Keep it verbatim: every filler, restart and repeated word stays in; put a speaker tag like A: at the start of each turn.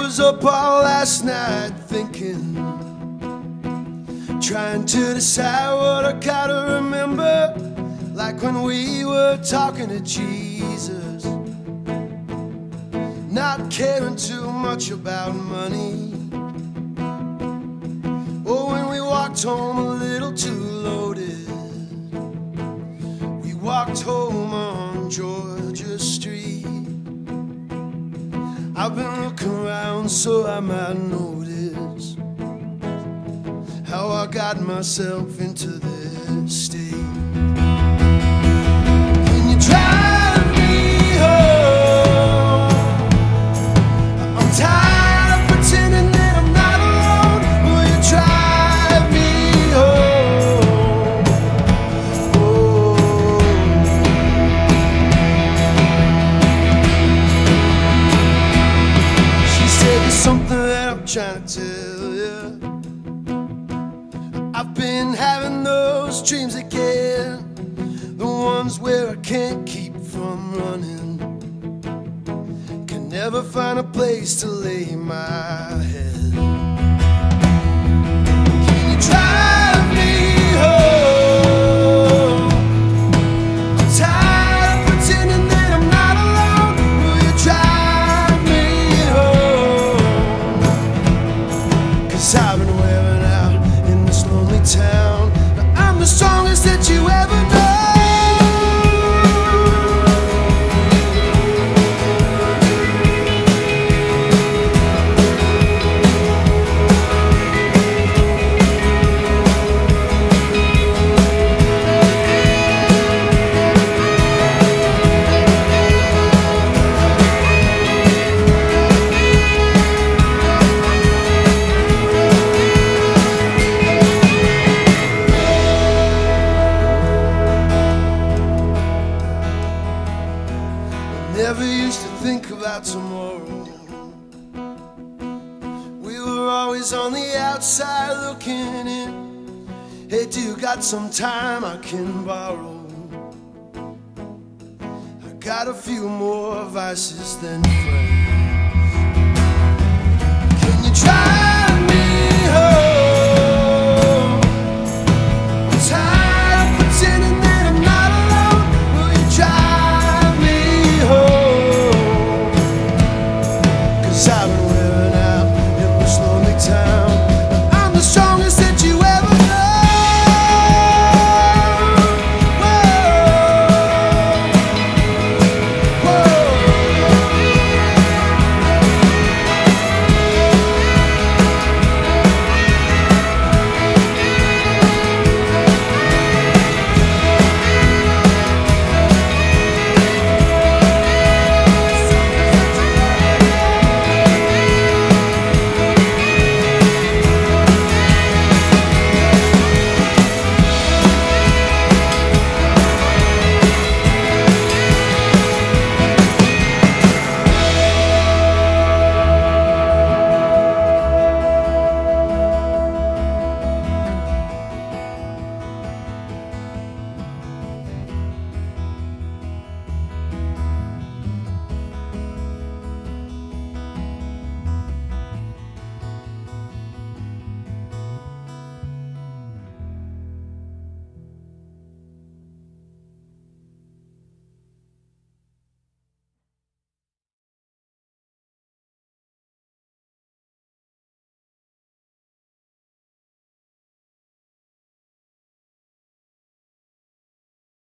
A: was up all last night thinking, trying to decide what I gotta remember, like when we were talking to Jesus, not caring too much about money, or when we walked home a little too loaded. We walked home on Georgia Street. I've been looking around so I might notice how I got myself into this state. Can you drive me home? I'm tired of pretending that I'm not alone. Will you drive me home? Oh. She said there's something that I'm trying to tell you. I've been having those dreams again, the ones where I can't keep from running, can never find a place to lay my head. Can you drive me home? I'm tired of pretending that I'm not alone. Will you drive me home? 'Cause I've been wearing out in this lonely town, but I'm the strongest that you ever know. Never used to think about tomorrow. We were always on the outside looking in. Hey, do you got some time I can borrow? I got a few more vices than friends. Can you try?